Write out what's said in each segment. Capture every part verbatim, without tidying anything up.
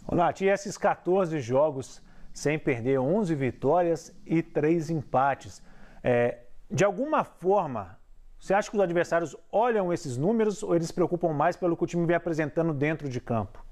Ô, Nath, e esses quatorze jogos sem perder, onze vitórias e três empates. É, de alguma forma, você acha que os adversários olham esses números ou eles se preocupam mais pelo que o time vem apresentando dentro de campo?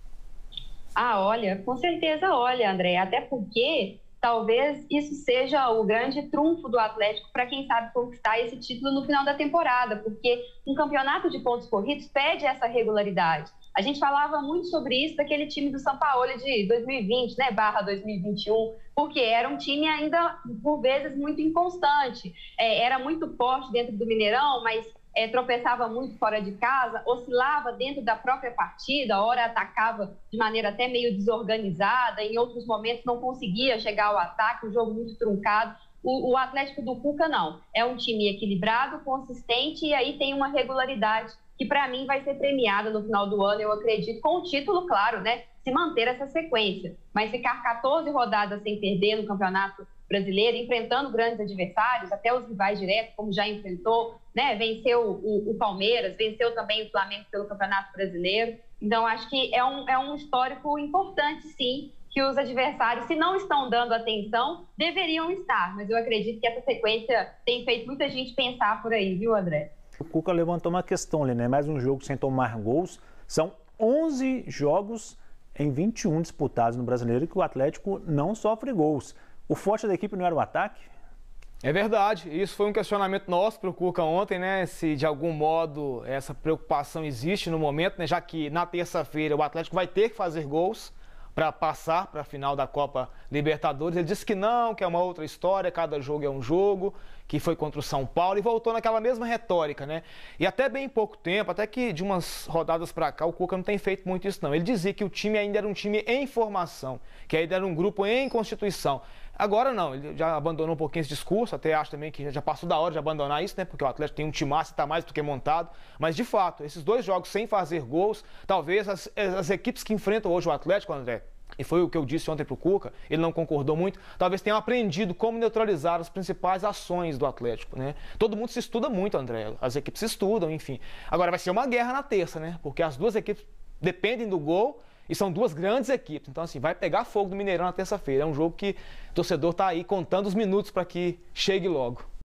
Ah, olha, com certeza olha, André, até porque talvez isso seja o grande trunfo do Atlético para quem sabe conquistar esse título no final da temporada, porque um campeonato de pontos corridos pede essa regularidade. A gente falava muito sobre isso daquele time do Sampaoli de dois mil e vinte, né, barra dois mil e vinte e um, porque era um time ainda, por vezes, muito inconstante. É, era muito forte dentro do Mineirão, mas é, tropeçava muito fora de casa, oscilava dentro da própria partida, a hora atacava de maneira até meio desorganizada, em outros momentos não conseguia chegar ao ataque, um jogo muito truncado. O, o Atlético do Cuca, não. É um time equilibrado, consistente e aí tem uma regularidade que para mim vai ser premiada no final do ano, eu acredito, com o título, claro, né? Se manter essa sequência. Mas ficar quatorze rodadas sem perder no Campeonato Brasileiro, enfrentando grandes adversários, até os rivais diretos, como já enfrentou, né? Venceu o, o Palmeiras, venceu também o Flamengo pelo Campeonato Brasileiro. Então, acho que é um, é um histórico importante, sim, que os adversários, se não estão dando atenção, deveriam estar. Mas eu acredito que essa sequência tem feito muita gente pensar por aí, viu, André? O Cuca levantou uma questão ali, né? Mais um jogo sem tomar gols. São onze jogos em vinte e um disputados no Brasileiro que o Atlético não sofre gols. O forte da equipe não era o ataque? É verdade. Isso foi um questionamento nosso para o Cuca ontem, né? Se de algum modo essa preocupação existe no momento, né? Já que na terça-feira o Atlético vai ter que fazer gols para passar para a final da Copa Libertadores. Ele disse que não, que é uma outra história, cada jogo é um jogo, que foi contra o São Paulo e voltou naquela mesma retórica, né? E até bem pouco tempo, até que de umas rodadas para cá, o Cuca não tem feito muito isso não. Ele dizia que o time ainda era um time em formação, que ainda era um grupo em constituição. Agora não, ele já abandonou um pouquinho esse discurso, até acho também que já passou da hora de abandonar isso, né? Porque o Atlético tem um timaço e está mais do que montado. Mas, de fato, esses dois jogos sem fazer gols, talvez as, as equipes que enfrentam hoje o Atlético, André, e foi o que eu disse ontem para o Cuca, ele não concordou muito, talvez tenham aprendido como neutralizar as principais ações do Atlético, né? Todo mundo se estuda muito, André, as equipes se estudam, enfim. Agora vai ser uma guerra na terça, né? Porque as duas equipes dependem do gol e são duas grandes equipes. Então, assim, vai pegar fogo do Mineirão na terça-feira. É um jogo que o torcedor está aí contando os minutos para que chegue logo.